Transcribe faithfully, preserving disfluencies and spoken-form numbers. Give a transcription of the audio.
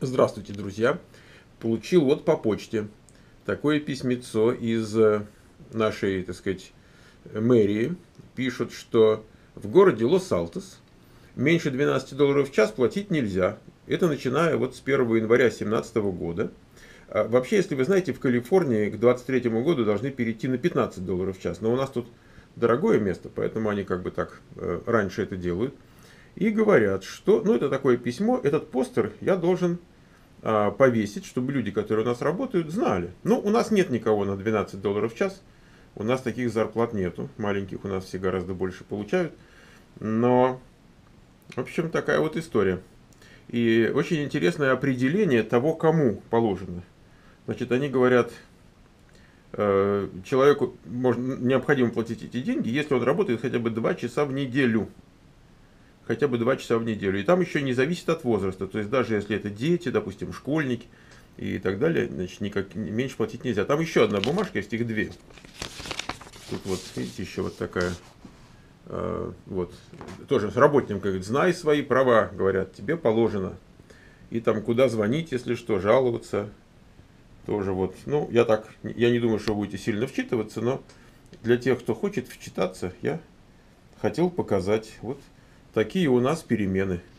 Здравствуйте, друзья! Получил вот по почте такое письмецо из э, нашей, так сказать, мэрии. Пишут, что в городе Лос-Алтос меньше двенадцати долларов в час платить нельзя. Это начиная вот с первого января две тысячи семнадцатого года. А вообще, если вы знаете, в Калифорнии к двадцать третьему году должны перейти на пятнадцать долларов в час. Но у нас тут дорогое место, поэтому они как бы так э, раньше это делают. И говорят, что, ну это такое письмо, этот постер я должен а, повесить, чтобы люди, которые у нас работают, знали. Ну, у нас нет никого на двенадцать долларов в час, у нас таких зарплат нету, маленьких у нас все гораздо больше получают. Но, в общем, такая вот история. И очень интересное определение того, кому положено. Значит, они говорят, э, человеку можно, необходимо платить эти деньги, если он работает хотя бы два часа в неделю. Хотя бы два часа в неделю. И там еще не зависит от возраста. То есть даже если это дети, допустим, школьники и так далее, значит, никак, меньше платить нельзя. Там еще одна бумажка, есть их две. Тут вот, видите, еще вот такая. Э, вот. Тоже с работником говорит, знай свои права, говорят, тебе положено. И там куда звонить, если что, жаловаться. Тоже вот. Ну, я так, я не думаю, что вы будете сильно вчитываться, но для тех, кто хочет вчитаться, я хотел показать. Вот такие у нас перемены.